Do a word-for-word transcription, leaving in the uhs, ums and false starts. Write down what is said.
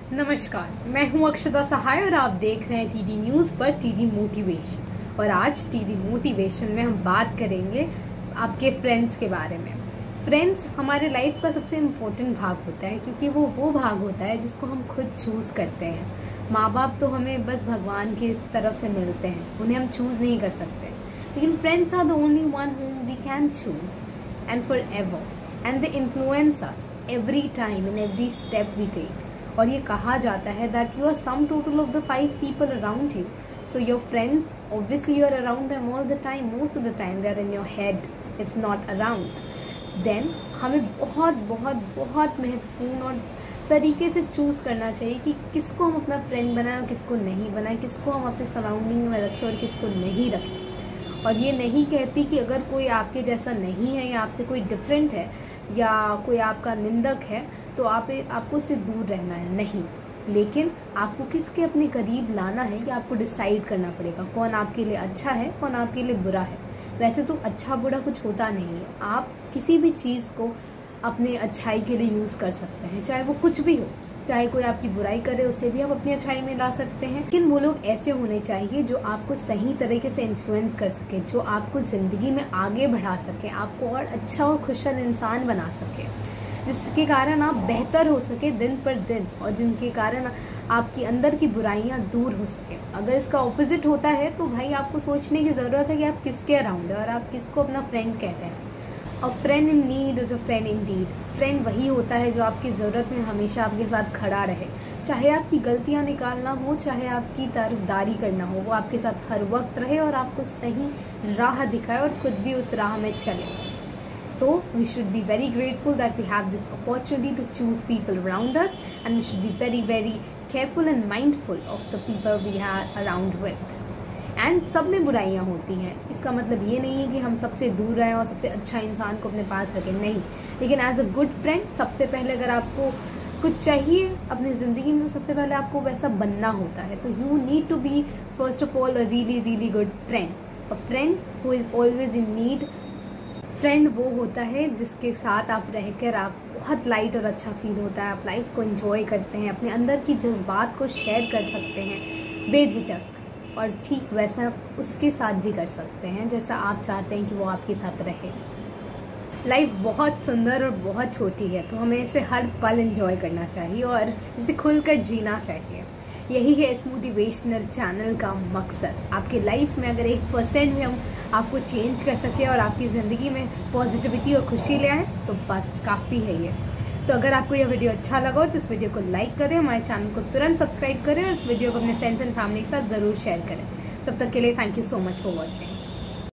नमस्कार, मैं हूं अक्षता सहाय और आप देख रहे हैं टीडी न्यूज पर टीडी मोटिवेशन। और आज टीडी मोटिवेशन में हम बात करेंगे आपके फ्रेंड्स के बारे में। फ्रेंड्स हमारे लाइफ का सबसे इम्पोर्टेंट भाग होता है, क्योंकि वो वो भाग होता है जिसको हम खुद चूज करते हैं। माँ बाप तो हमें बस भगवान की तरफ से मिलते हैं, उन्हें हम चूज नहीं कर सकते, लेकिन friends are the only one whom we can choose and forever, and they influence us every time in every step we take. और ये कहा जाता है that you are sum total of the five people around you. So your friends, obviously you are around them all the time. Most of the time they are in your head, it's not around. Then हमें बहुत बहुत बहुत महत्वपूर्ण और तरीके से choose करना चाहिए कि किसको हम अपना फ्रेंड बनाएं और किसको नहीं बनाएं, किसको हम अपने सराउंडिंग में रखें और किसको नहीं रखें। और ये नहीं कहती कि अगर कोई आपके जैसा नहीं है या आपसे कोई डिफरेंट है या कोई आपका निंदक है तो आप आपको उससे दूर रहना है, नहीं। लेकिन आपको किसके अपने करीब लाना है ये आपको डिसाइड करना पड़ेगा। कौन आपके लिए अच्छा है, कौन आपके लिए बुरा है। वैसे तो अच्छा बुरा कुछ होता नहीं है, आप किसी भी चीज़ को अपने अच्छाई के लिए यूज़ कर सकते हैं, चाहे वो कुछ भी हो। चाहे कोई आपकी बुराई करे उसे भी आप अपनी अच्छाई में ला सकते हैं। लेकिन वो लोग ऐसे होने चाहिए जो आपको सही तरीके से इन्फ्लुएंस कर सके, जो आपको जिंदगी में आगे बढ़ा सके, आपको और अच्छा और खुशहाल इंसान बना सके, जिसके कारण आप बेहतर हो सके दिन पर दिन, और जिनके कारण आपकी अंदर की बुराइयां दूर हो सके। अगर इसका ऑपोजिट होता है तो भाई आपको सोचने की जरूरत है कि आप किसके अराउंड है और आप किसको अपना फ्रेंड कहते हैं। A friend in need is a friend indeed. Friend वही होता है जो आपकी ज़रूरत में हमेशा आपके साथ खड़ा रहे, चाहे आपकी गलतियां निकालना हो, चाहे आपकी तरफदारी करना हो, वो आपके साथ हर वक्त रहे और आपको सही राह दिखाए और खुद भी उस राह में चले। तो we should be very grateful that we have this opportunity to choose people around us, and we should be very very careful and mindful of the people we are around with. And सब में बुराइयां होती हैं, इसका मतलब ये नहीं है कि हम सबसे दूर रहें और सबसे अच्छा इंसान को अपने पास रखें, नहीं। लेकिन एज अ गुड फ्रेंड सबसे पहले अगर आपको कुछ चाहिए अपनी ज़िंदगी में तो सबसे पहले आपको वैसा बनना होता है। तो you need to be first of all a really really good friend, a friend who is always in need. Friend वो होता है जिसके साथ आप रहकर आप बहुत लाइट और अच्छा फील होता है, आप लाइफ को एंजॉय करते हैं, अपने अंदर की जज्बात को शेयर कर सकते हैं बेझिझक, और ठीक वैसा उसके साथ भी कर सकते हैं जैसा आप चाहते हैं कि वो आपके साथ रहे। लाइफ बहुत सुंदर और बहुत छोटी है, तो हमें इसे हर पल एंजॉय करना चाहिए और इसे खुलकर जीना चाहिए। यही है इस मोटिवेशनल चैनल का मकसद। आपकी लाइफ में अगर एक परसेंट भी हम आपको चेंज कर सके और आपकी ज़िंदगी में पॉजिटिविटी और खुशी ले आए तो बस काफ़ी है ये। तो अगर आपको यह वीडियो अच्छा लगा हो तो इस वीडियो को लाइक करें, हमारे चैनल को तुरंत सब्सक्राइब करें और इस वीडियो को अपने फ्रेंड्स एंड फैमिली के साथ ज़रूर शेयर करें। तब तक के लिए thank you so much for watching.